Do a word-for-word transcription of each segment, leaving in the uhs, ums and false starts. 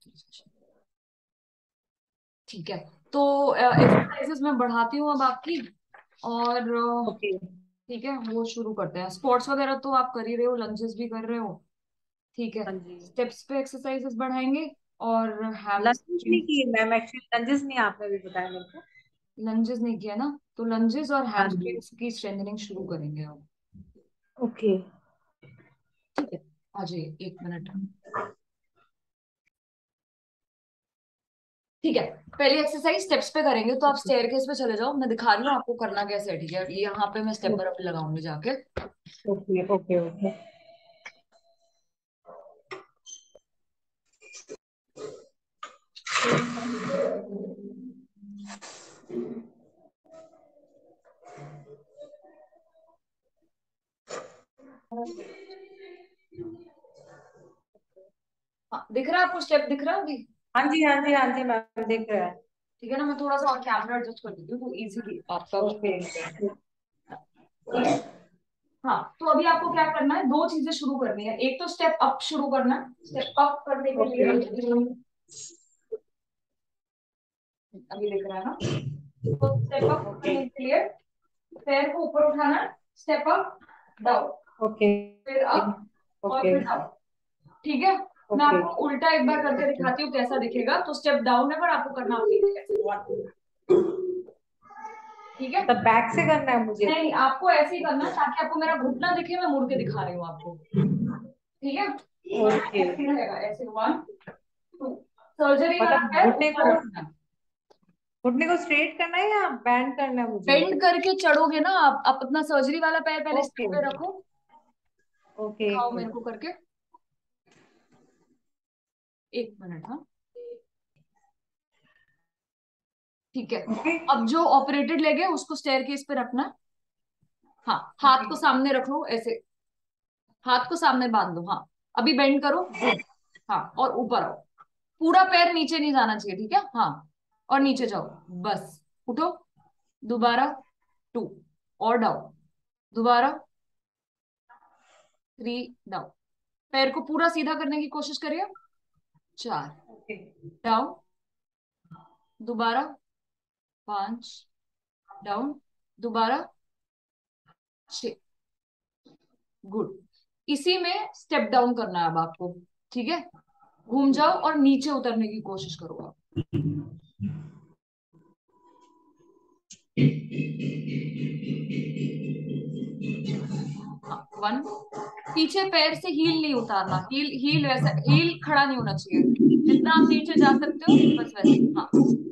ठीक है, तो एक्सरसाइजेस मैं बढ़ाती हूँ अब आपकी। और अ, ओके। ठीक है, वो शुरू करते हैं। स्पोर्ट्स वगैरह तो आप कर ही रहे हो, लंजेस भी कर रहे हो। ठीक है, हाँ जी। स्टेप्स पे एक्सरसाइजेस बढ़ाएंगे। और लंजेस नहीं हैमस्ट्रिंग। किए मैम, एक्चुअली लंजेस नहीं आपने भी बताया मेरे को। लंजेस नहीं किया ना, तो लंजेस और हाँ जी। हैमस्ट्रिंग्स की स्ट्रेंथनिंग शुरू करेंगे अब। ओके। ठीक है, आ जाइए एक मिनट। ठीक है, पहली एक्सरसाइज स्टेप्स पे करेंगे, तो आप स्टेयरकेस पे चले जाओ, मैं दिखा रही हूँ आपको करना कैसे है। ठीक है, यहाँ पे मैं स्टेपर अप लगाऊंगी जाके। Okay okay okay. हाँ, दिख रहा है आपको? स्टेप दिख रहा है अभी? हाँ जी हाँ जी हाँ जी मैम, देख रहे हैं। ठीक है ना, मैं थोड़ा सा और कैमरा एडजस्ट कर देती हूँ तो इजीली आपका ओके। वो हो जाएगा। ठीक है। हाँ, तो अभी आपको क्या करना है, दो चीजें शुरू करनी है। एक तो स्टेप अप शुरू करना है। स्टेप अप करने के ओके। लिए अभी दिख रहा है ना, तो स्टेप अप ओके करने के लिए पैर को ऊपर उठाना है। स्टेप अप, डाउन, ओके फिर अप और ओके फिर डाउन। ठीक है, मैं ओके आपको उल्टा एक बार करके ओके। दिखाती हूँ कैसा दिखेगा। तो स्टेप डाउन है पर आपको करना अपनी जगह से। वन, ठीक है। मतलब बैक से करना है मुझे? नहीं, आपको ऐसे ही करना है ओके ताकि आपको मेरा घुटना दिखे, मैं मुड़ के दिखा रही हूँ आपको। ठीक है, वरना ओके। ऐसे ही रहेगा, ऐसे। One, to. सर्जरी वाला मतलब पैर घुटने ऊपर को रखना है। घुटने को स्ट्रेट करना है या बैंड करना है मुझे? बेंड करके चढ़ोगे ना आप, आप अपना सर्जरी वाला पैर पहले ओके स्टेप पे रखो। ओके। एक दिखाओ मेरे को मिनट। करके। एक मिनट, हाँ। ठीक है, ओके अब जो ऑपरेटेड लेग है उसको स्टेयर केस पे रखना है। हाँ, हाथ ओके को सामने रख लो ऐसे। हाथ को सामने बांध दो, हाँ। अभी बेंड करो, गुड। हाँ, और ऊपर आओ। पूरा पैर नीचे नहीं जाना चाहिए, ठीक है, हाँ। और नीचे जाओ, बस। उठो, दोबारा। टू, और डाउन, दोबारा। Three, down. पैर को पूरा सीधा करने की कोशिश करिए। चार, ओके। डाउन, दोबारा। पांच, डाउन, दोबारा। छ, गुड। इसी में स्टेप डाउन करना है अब आपको। ठीक है, घूम जाओ और नीचे उतरने की कोशिश करो आप। हाँ, वन। पीछे पैर से हील नहीं उतारना, हील हील वैसा, हील खड़ा नहीं होना चाहिए। जितना आप नीचे जा सकते हो बस वैसे, हाँ।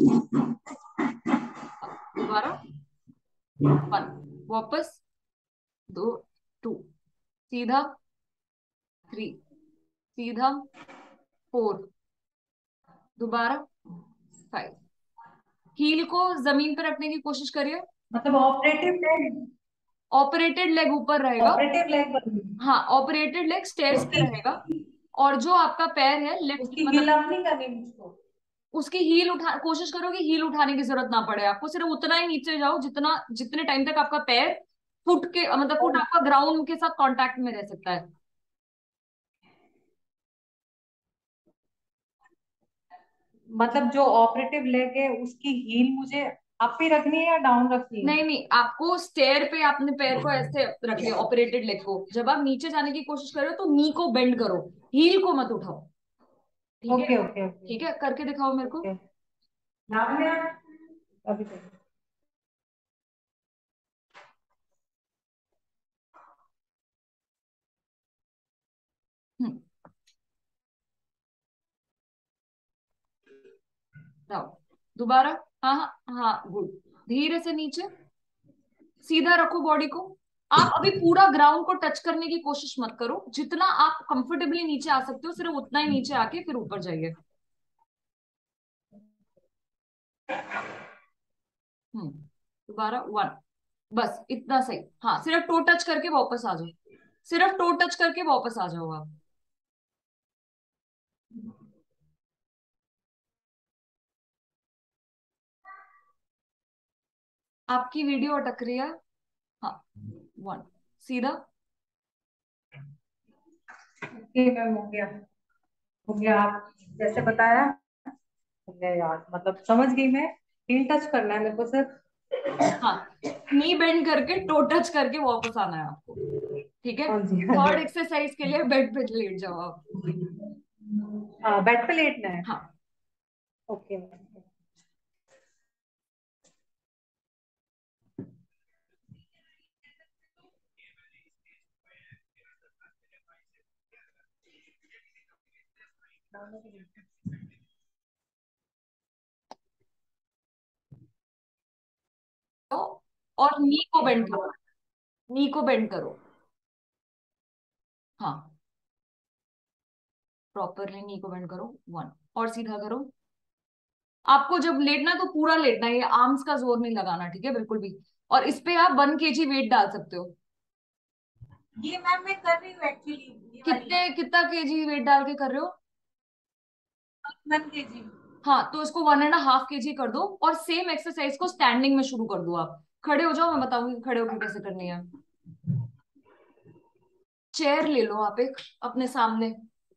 अब दोबारा। वन, वापस। दो, टू, सीधा। थ्री, सीधा। फोर, दोबारा। फाइव। हील को जमीन पर रखने की कोशिश करिए। मतलब ऑपरेटिव लेग। ऑपरेटेड लेग ऊपर रहेगा। ऑपरेटिव लेग बनी। हाँ, ऑपरेटेड लेग स्टेयर्स पे उसकी रहेगा। और जो आपका पैर है लेफ्ट, उसकी मतलब हील अप नहीं करनी मुझको? उसकी हील उठा, कोशिश करो कि हील उठाने की जरूरत ना पड़े आपको। सिर्फ उतना ही नीचे जाओ जितना, जितने टाइम तक आपका पैर फुट के, मतलब फुट आपका ग्राउंड के साथ कांटेक्ट में रह सकता है। मतलब जो ऑपरेटिव लेग है उसकी हील मुझे अप ही रखनी है या डाउन रखनी है? नहीं नहीं, आपको स्टेयर पे अपने पैर को ऐसे रख लिया, ऑपरेटेड लेग को। जब आप नीचे जाने की कोशिश करो तो नी को बेंड करो, हील को मत उठाओ। ठीक है, ओके ओके ओके ठीक है, करके दिखाओ मेरे को। ओके। नाम है अभी तक। हम्म, जाओ, दोबारा। हाँ हाँ हाँ, गुड। धीरे से नीचे, सीधा रखो बॉडी को। आप अभी पूरा ग्राउंड को टच करने की कोशिश मत करो। जितना आप कंफर्टेबली नीचे आ सकते हो सिर्फ उतना ही नीचे आके फिर ऊपर जाइए। हम्म, दोबारा। वन, बस इतना सही। हाँ, सिर्फ टो टच करके वापस आ जाओ। सिर्फ टो टच करके वापस आ जाओ आप। आपकी वीडियो अटक रही है। हाँ, वन, सीधा। ओके मैम, हो गया। हो गया आप जैसे बताया। हो गया यार, मतलब समझ गई मैं। हील टच करना है मेरे को सिर्फ। हाँ, नी बेंड करके टो टच करके वापस आना है आपको। ठीक है। हाँ जी, हाँ जी। थर्ड एक्सरसाइज के लिए बेड पे लेट जाओ आप। हाँ, बेड पे लेटना है। हाँ। ओके। तो और नी को बेंड करो, नी को बेंड करो। हाँ, प्रॉपरली नी को बेंड करो। वन, और सीधा करो। आपको जब लेटना है तो पूरा लेटना है, ये आर्म्स का जोर नहीं लगाना, ठीक है, बिल्कुल भी। और इस पे आप वन केजी वेट डाल सकते हो। ये मैम मैं कर रही हूँ एक्चुअली, ये वाली। कितने कितना केजी वेट डाल के कर रहे हो? वन के जी। हाँ, तो इसको वन एंड हाफ के जी कर दो, और सेम एक्सरसाइज को स्टैंडिंग में शुरू कर दो। आप खड़े हो जाओ, मैं बताऊंगी खड़े होकर कैसे करनी है। चेयर ले लो आप एक अपने सामने।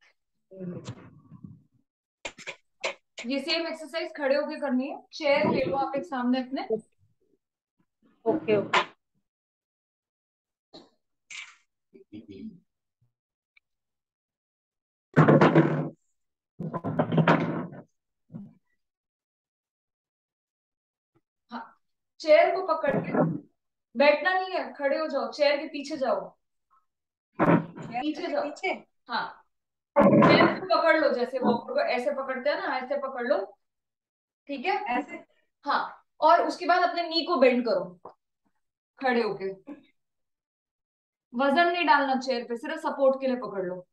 ये सेम एक्सरसाइज खड़े होकर करनी है। चेयर ले लो आप एक सामने अपने। Okay okay. हाँ, चेयर को पकड़ के बैठना नहीं है, खड़े हो जाओ, चेयर के पीछे जाओ, पीछे जाओ। पीछे। हाँ, चेयर को पकड़ लो, जैसे वॉकर को ऐसे पकड़ते हैं ना, ऐसे पकड़ लो। ठीक है। ऐसे। हाँ, और उसके बाद अपने नी को बेंड करो खड़े होके। वजन नहीं डालना चेयर पे, सिर्फ सपोर्ट के लिए पकड़ लो।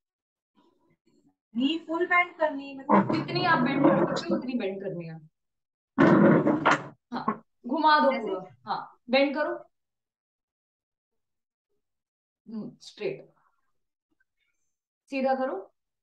नी फुल बैंड करनी है मतलब। जितनी आप बेंड कर सकते हो उतनी बेंड करनी है। हाँ, घुमा दो ऐसे। पूरा। हाँ, बेंड करो। स्ट्रेट, सीधा करो।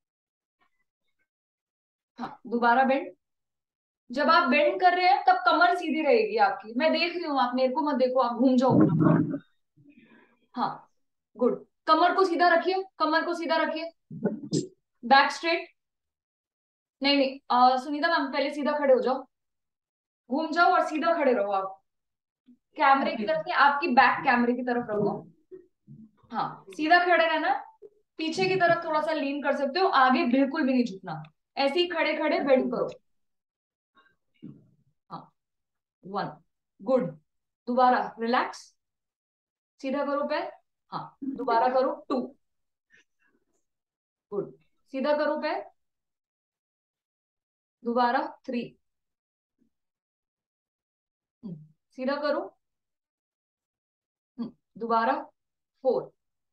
हाँ, दोबारा बेंड। जब आप बेंड कर रहे हैं तब कमर सीधी रहेगी आपकी, मैं देख रही हूँ, आप मेरे को मत देखो, आप घूम जाओ पूरा। हाँ, गुड। कमर को सीधा रखिए, कमर को सीधा रखिए। Back straight. नहीं नहीं, अ, सुनीता मैम, पहले सीधा खड़े हो जाओ, घूम जाओ और सीधा खड़े रहो आप। कैमरे की ओके। तरफ नहीं, आपकी बैक कैमरे की तरफ रखो। हाँ, सीधा खड़े रहना। पीछे की तरफ थोड़ा सा लीन कर सकते हो, आगे बिल्कुल भी नहीं झुकना। ऐसे ही खड़े खड़े बेंड करो। हाँ, वन, गुड। दोबारा रिलैक्स, सीधा करो पैर। हाँ, दोबारा करो। Two, good. सीधा करो पैर। दोबारा। थ्री, सीधा करो। हम्म, दोबारा। फोर,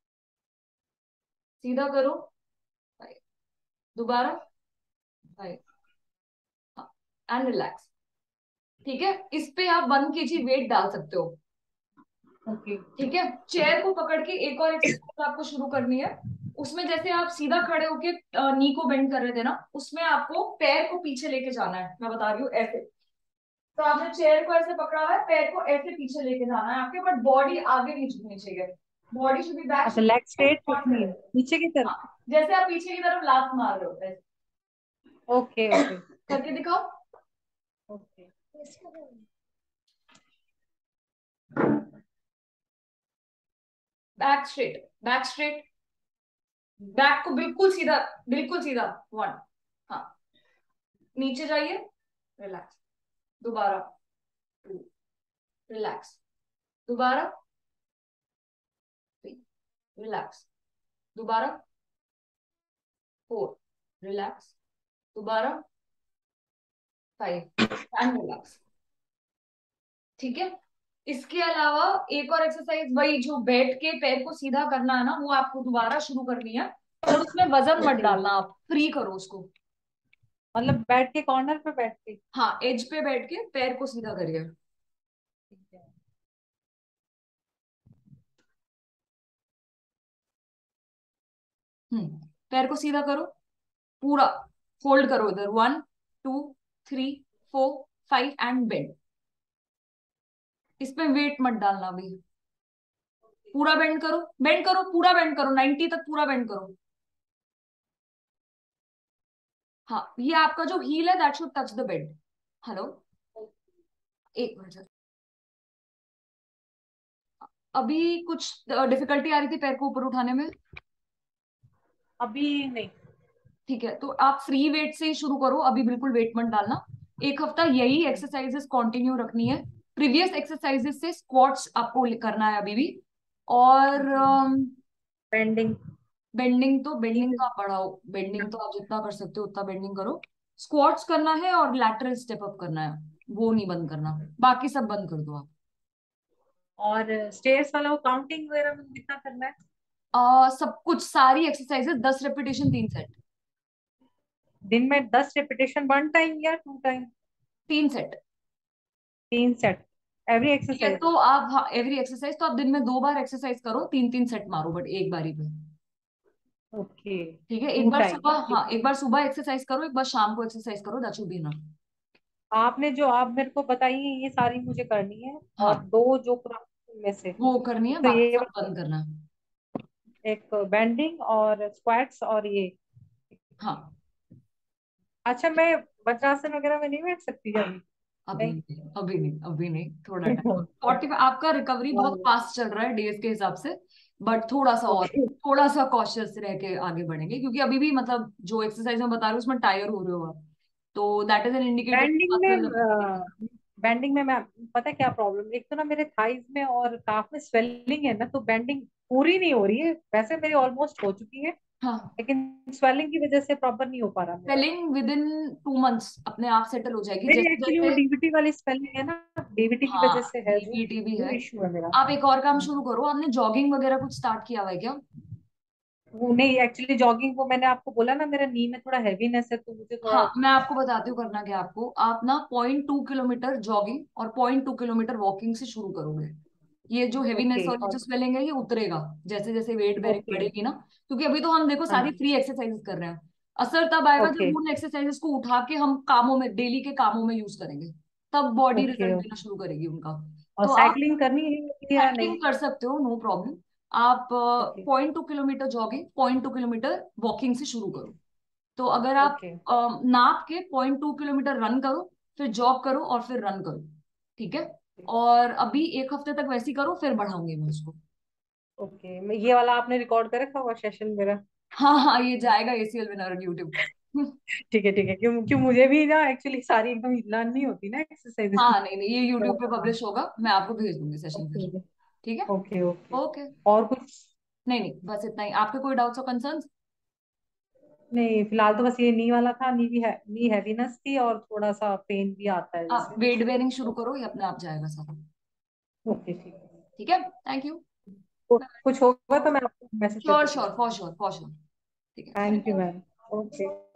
सीधा करो। फाइव, दोबारा। Five, and relax. ठीक है, इस पे आप वन केजी वेट डाल सकते हो। ओके। ठीक है, चेयर को पकड़ के एक और एक्सरसाइज आपको शुरू करनी है। उसमें जैसे आप सीधा खड़े होके नी को बेंड कर रहे थे ना, उसमें आपको पैर को पीछे लेके जाना है, मैं बता रही हूँ ऐसे। तो आपने चेयर को ऐसे पकड़ा हुआ है, पैर को ऐसे पीछे लेके जाना है आपके, बट बॉडी आगे नहीं झुकनी चाहिए। बॉडी शुड बी अच्छा, लेग स्ट्रेट रखनी है बैक। नीचे की तरफ। हाँ, जैसे आप पीछे की तरफ लात मार रहे हो ऐसे। Okay okay. करके दिखाओ। Okay. Back straight, back straight. Back को बिल्कुल सीधा, बिल्कुल सीधा। वन। हाँ, नीचे जाइए, रिलैक्स। दोबारा। Two, relax. दोबारा। Three, relax. दोबारा। Four, relax. दोबारा। Five, and relax. ठीक है। इसके अलावा एक और एक्सरसाइज, वही जो बैठ के पैर को सीधा करना है ना, वो आपको दोबारा शुरू करनी है। और उसमें वजन मत ओके। डालना, आप फ्री करो उसको। मतलब बैठ के कॉर्नर पे बैठ के। हाँ, एज पे बैठ के पैर को सीधा करिए। ठीक है। हम्म, पैर को सीधा करो पूरा। फोल्ड करो इधर। One, two, three, four, five, and bend. इसमें वेट मत डालना अभी। पूरा बेंड करो, बेंड करो, पूरा बेंड करो, नाइंटी तक पूरा बेंड करो। हाँ, ये आपका जो हील है that should touch the bed. Hello, एक मिनट। अभी कुछ डिफिकल्टी आ रही थी पैर को ऊपर उठाने में? अभी नहीं। ठीक है, तो आप फ्री वेट से ही शुरू करो, अभी बिल्कुल वेट मत डालना। एक हफ्ता यही एक्सरसाइजेस कंटिन्यू रखनी है। प्रीवियस एक्सरसाइजेस से स्क्वाट्स आपको करना है अभी भी। और बेंडिंग। बेंडिंग तो बेंडिंग का आप बढ़ाओ, बेंडिंग तो आप जितना कर सकते हो उतना बेंडिंग करो। स्क्वाट्स करना है और लैटरल स्टेप अप करना है, वो नहीं बंद करना। बाकी सब बंद कर दो आप। और स्टेयर्स वाला वो काउंटिंग वगैरह में कितना करना है? आ, सब कुछ सारी एक्सरसाइजेस दस रेपिटेशन तीन सेट। दिन में दस रेपिटेशन वन टाइम या टू टाइम? तीन सेट। तीन सेट एवरी ठीक है, एक्सरसाइज? तो आप, हाँ, एवरी एक्सरसाइज तो आप दिन में दो बार एक्सरसाइज करो, तीन तीन सेट मारो बट एक बारी पे। ओके। ठीक है, एक टू बार टाइम। सुबह, हाँ, एक बार सुबह एक्सरसाइज करो, एक बार शाम को एक्सरसाइज करो, दैट शुड बी इनफ। आपने जो आप मेरे को बताई है ये सारी मुझे करनी है, और हाँ, दो जो पुरानी में से वो करनी एक है, तो बाकी ये सब बंद करना है। एक बेंडिंग और स्क्वाट्स और ये। हाँ, अच्छा, मैं वज्रासन वगैरह में नहीं बैठ सकती अभी? अभी नहीं। नहीं, अभी नहीं, अभी नहीं, थोड़ा टाइम। फोर्टी आपका रिकवरी बहुत फास्ट चल रहा है डेज के हिसाब से, बट थोड़ा सा और, ओके। थोड़ा सा कॉशियस रह के आगे बढ़ेंगे, क्योंकि अभी भी मतलब जो एक्सरसाइज में बता रही हूँ उसमें टायर हो रहे हो आप, तो that is an indicator bending muscle. में बैंडिंग में मैं, पता है क्या प्रॉब्लम, एक तो ना मेरे थाइज में और काफ में स्वेलिंग है ना, तो बैंडिंग पूरी नहीं हो रही है। वैसे मेरी ऑलमोस्ट हो चुकी है, हाँ, लेकिन स्वेलिंग की वजह से प्रॉपर नहीं हो पा रहा मेरा। Spelling within two months अपने आप सेटल हो जाएगी, मेरी जैसे एक्चुअली वो जैसे। डीबीटी वाली स्पेलिंग है ना, डीबीटी की वजह हाँ, से है जो डीबीटी भी वो है। इशू है मेरा। आप एक और काम शुरू करो, आपने जॉगिंग वगैरह कुछ स्टार्ट किया हुआ है क्या? वो नहीं, एक्चुअली जॉगिंग वो मैंने आपको बोला ना, मेरा नी में थोड़ा हैवीनेस है, तो मुझे थोड़ा। हाँ, मैं आपको बताती हूँ करना क्या आपको। आप ना पॉइंट टू किलोमीटर जॉगिंग और पॉइंट टू किलोमीटर वॉकिंग से शुरू करोगे। ये जो हेवीनेस ओके। और ये जो और स्वेलिंग है ये उतरेगा जैसे जैसे वेट बेरिंग ओके। बढ़ेगी ना। क्योंकि अभी तो हम देखो हाँ सारी जी। फ्री एक्सरसाइजेस कर रहे हैं। असर तब आएगा ओके। जब उन एक्सरसाइजेस को उठा के हम कामों में, डेली के कामों में यूज करेंगे, तब बॉडी ओके। रिजल्ट देना ओके। शुरू करेगी उनका। और तो आप साइकिलिंग करनी है या नहीं? साइकिलिंग कर सकते हो, नो प्रॉब्लम। आप okay. Point two kilometre jogging, point two kilometre walking से शुरू करो। तो अगर आप ओके। अ, नाप के पॉइंट टू किलोमीटर रन करो, फिर जॉग करो और फिर रन करो। ठीक है, और अभी एक हफ्ते तक वैसी करो, फिर बढ़ाऊंगी मैं उसको। ओके, मैं ये वाला आपने रिकॉर्ड कर रखा हुआ सेशन मेरा? हाँ हाँ, ये जाएगा एसीएल विनर यूट्यूब पे। ठीक है ठीक है, क्यों क्यों मुझे भी ना एक्चुअली सारी एकदम लर्न नहीं होती ना एक्सरसाइज। हाँ, नहीं नहीं, ये यूट्यूब पे पब्लिश होगा, मैं आपको भेज दूंगी सेशन ओके। फिर। ठीक है। ओके। ओके। ओके। और कुछ? नहीं नहीं, बस इतना ही। आपके कोई डाउट्स और कंसर्न्स? नहीं, फिलहाल तो बस ये नी वाला था, नी भी है, नी हैवीनेस थी और थोड़ा सा पेन भी आता है आप जैसे। वेट बेयरिंग शुरू करो, ये अपने आप जाएगा सारा। ओके ठीक है। ठीक है, थैंक यू। तो कुछ होगा तो मैं आपको मैसेज श्योर करके श्योर, पूछूंगी। For sure, for sure. ठीक है, thank you thank ma'am. Okay.